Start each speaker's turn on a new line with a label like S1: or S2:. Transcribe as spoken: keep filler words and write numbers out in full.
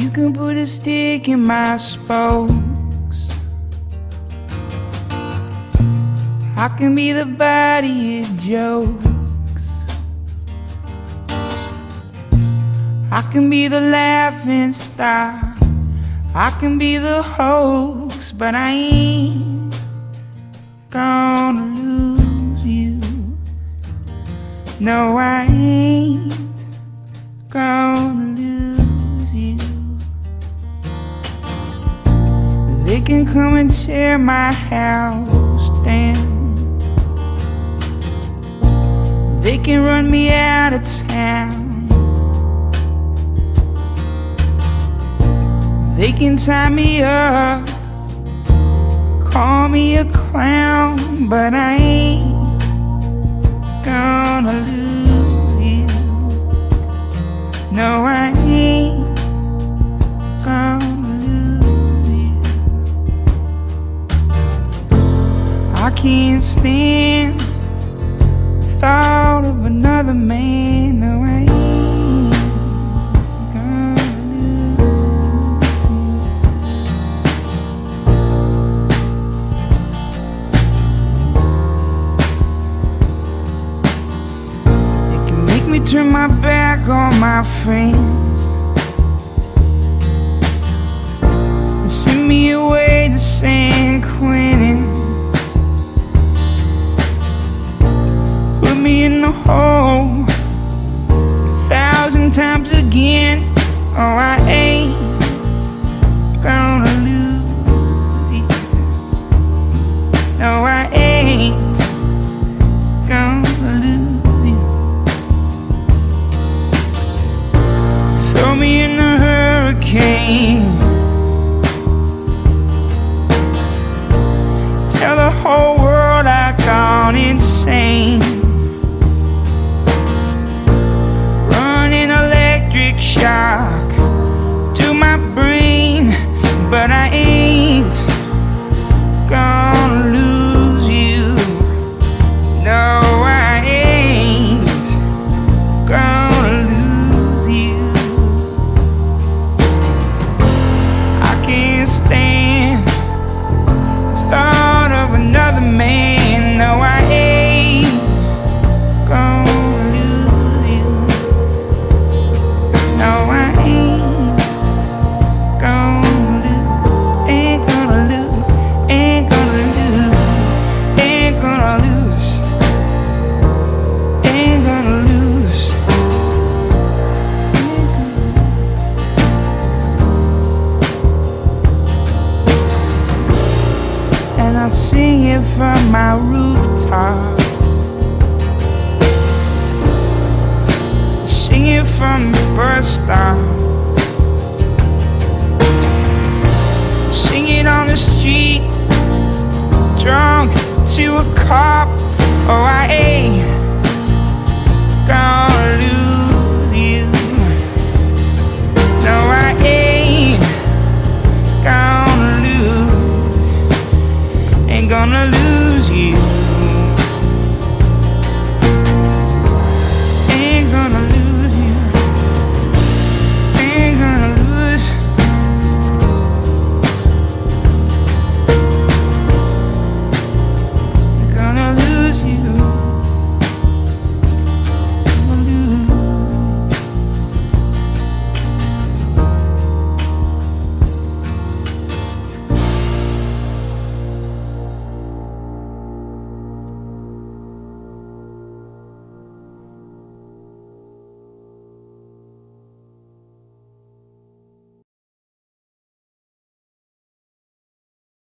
S1: You can put a stick in my spokes. I can be the body it jokes. I can be the laughing stock. I can be the hoax, but I ain't gonna lose you. No, I ain't gonna lose you. They can come and tear my house down. They can run me out of town. They can tie me up, call me a clown, but I ain't gonna lose you. No, I ain't gonna lose you. I can't stand the thought of another man. No, I ain't. Me turn my back on my friends and send me away to San Quentin. Put me in the hole a thousand times again. Oh, I ain't gonna lose you. No, I ain't gonna lose. Throw me in the hurricane. Tell the whole world I've gone insane. Run an electric shock to my brain, but I ain't gonna lose you. No, I ain't gonna lose you. Stand the thought of another man. No, I ain't gonna lose you. No, I ain't gonna lose. Ain't gonna lose. Ain't gonna lose. Ain't gonna lose. Ain't gonna lose. I sing it from my rooftop. I sing it from the bus stop. I sing it on the street, drunk to a cop. Oh, I ain't gonna